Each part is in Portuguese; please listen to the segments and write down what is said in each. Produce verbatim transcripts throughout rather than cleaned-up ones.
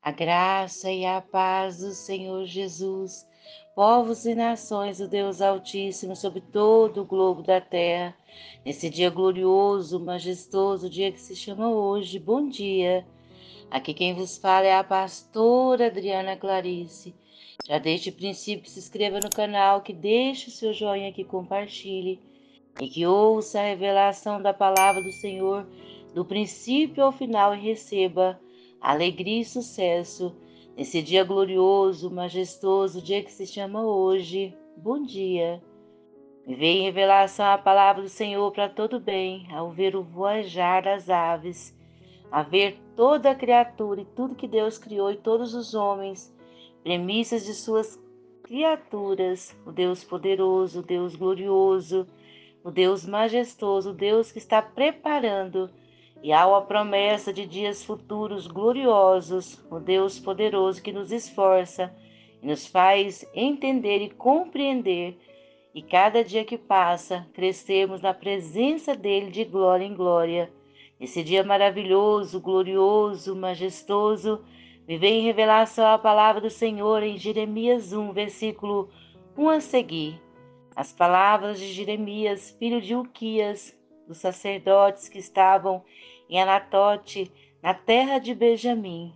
A graça e a paz do Senhor Jesus, povos e nações, o Deus Altíssimo, sobre todo o globo da terra, nesse dia glorioso, majestoso, dia que se chama hoje. Bom dia. Aqui quem vos fala é a pastora Adriana Clarice. Já desde o princípio que se inscreva no canal, que deixe o seu joinha, que compartilhe e que ouça a revelação da palavra do Senhor do princípio ao final e receba alegria e sucesso nesse dia glorioso, majestoso, dia que se chama hoje. Bom dia. Me veio em revelação a palavra do Senhor para todo bem, ao ver o voajar das aves, a ver toda a criatura e tudo que Deus criou e todos os homens, premissas de suas criaturas, o Deus poderoso, o Deus glorioso, o Deus majestoso, o Deus que está preparando e há a promessa de dias futuros gloriosos, o Deus poderoso que nos esforça e nos faz entender e compreender, e cada dia que passa, crescermos na presença dele de glória em glória. Esse dia maravilhoso, glorioso, majestoso, me vem em revelação a palavra do Senhor em Jeremias um, versículo um a seguir. As palavras de Jeremias, filho de Uquias, dos sacerdotes que estavam em Anatote, na terra de Benjamim.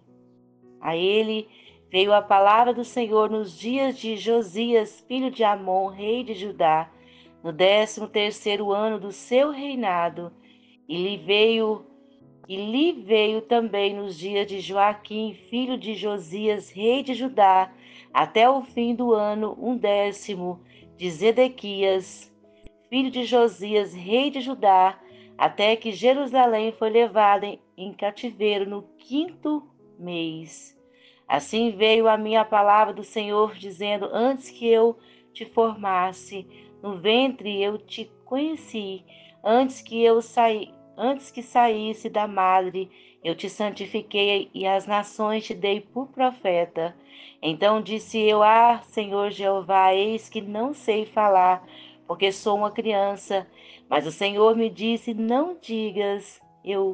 A ele veio a palavra do Senhor nos dias de Josias, filho de Amon, rei de Judá, no décimo terceiro ano do seu reinado, e lhe veio e lhe veio também nos dias de Joaquim, filho de Josias, rei de Judá, até o fim do ano undécimo de Zedequias, filho de Josias, rei de Judá, até que Jerusalém foi levada em, em cativeiro no quinto mês. Assim veio a minha palavra do Senhor, dizendo: antes que eu te formasse no ventre, eu te conheci, antes que eu saí, antes que saísse da madre, eu te santifiquei e as nações te dei por profeta. Então disse eu: ah, Senhor Jeová, eis que não sei falar, porque sou uma criança. Mas o Senhor me disse: não digas, eu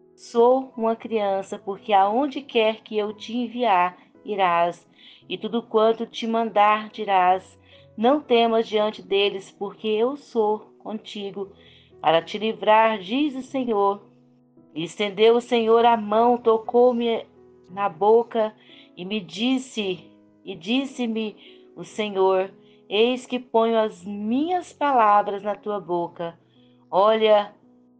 sou uma criança, porque aonde quer que eu te enviar, irás, e tudo quanto te mandar dirás. Não temas diante deles, porque eu sou contigo, para te livrar, diz o Senhor. E estendeu o Senhor a mão, tocou-me na boca e me disse, e disse-me o Senhor: eis que ponho as minhas palavras na tua boca. Olha,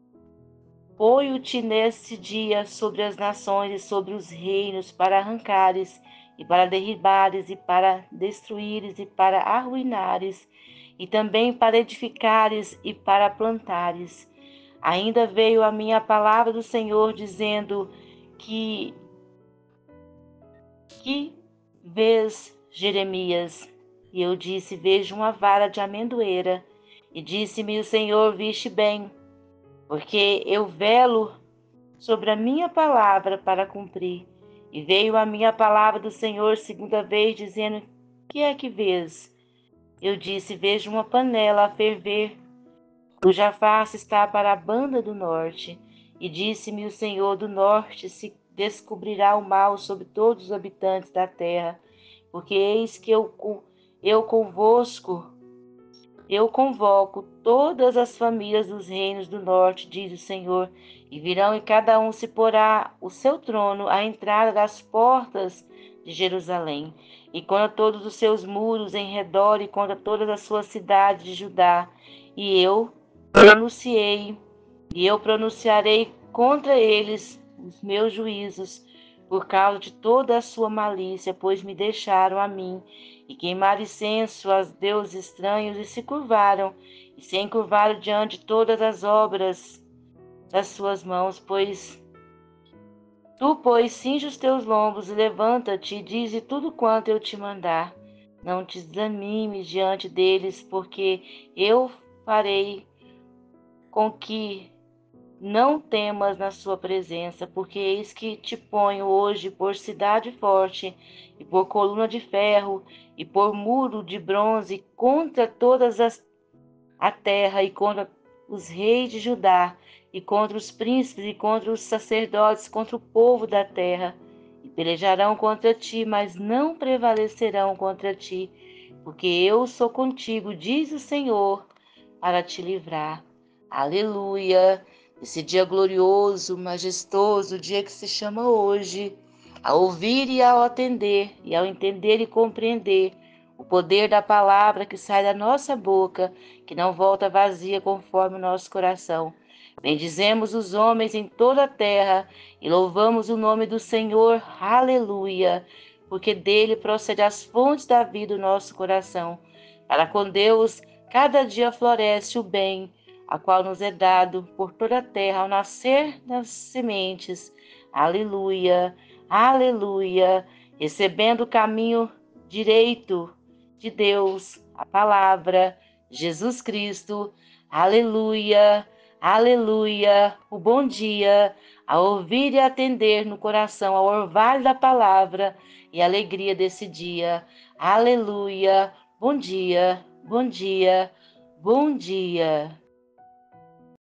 ponho-te neste dia sobre as nações e sobre os reinos, para arrancares, e para derribares, e para destruíres, e para arruinares, e também para edificares, e para plantares. Ainda veio a minha palavra do Senhor, dizendo: que, que vês, Jeremias? E eu disse: vejo uma vara de amendoeira. E disse-me o Senhor: viste bem, porque eu velo sobre a minha palavra para cumprir. E veio a minha palavra do Senhor segunda vez, dizendo: que é que vês? Eu disse: vejo uma panela a ferver, cuja face está para a banda do norte. E disse-me o Senhor: do norte se descobrirá o mal sobre todos os habitantes da terra, porque eis que eu, eu convosco, eu convoco todas as famílias dos reinos do norte, diz o Senhor, e virão e cada um se porá o seu trono à entrada das portas de Jerusalém, e contra todos os seus muros em redor, e contra todas as suas cidades de Judá. E eu pronunciei, e eu pronunciarei contra eles os meus juízos, por causa de toda a sua malícia, pois me deixaram a mim, e queimaram incenso aos deuses estranhos, e se curvaram, e se encurvaram diante de todas as obras das suas mãos, pois tu, pois, cinge os teus lombos, e levanta-te, e dize tudo quanto eu te mandar. Não te desanimes diante deles, porque eu farei com que não temas na sua presença, porque eis que te ponho hoje por cidade forte, e por coluna de ferro, e por muro de bronze, contra todas as a terra, e contra os reis de Judá, e contra os príncipes, e contra os sacerdotes, contra o povo da terra. E Pelejarão contra ti, mas não prevalecerão contra ti, porque eu sou contigo, diz o Senhor, para te livrar. Aleluia! Esse dia glorioso, majestoso, dia que se chama hoje, ao ouvir e ao atender, e ao entender e compreender o poder da palavra que sai da nossa boca, que não volta vazia conforme o nosso coração. Bendizemos os homens em toda a terra e louvamos o nome do Senhor. Aleluia! Porque dele procede as fontes da vida do nosso coração. Para com Deus, cada dia floresce o bem, a qual nos é dado por toda a terra ao nascer das sementes. Aleluia! Aleluia! Recebendo o caminho direito de Deus, a palavra, Jesus Cristo. Aleluia! Aleluia! O bom dia, a ouvir e atender no coração ao orvalho da palavra e a alegria desse dia. Aleluia! Bom dia, bom dia, bom dia.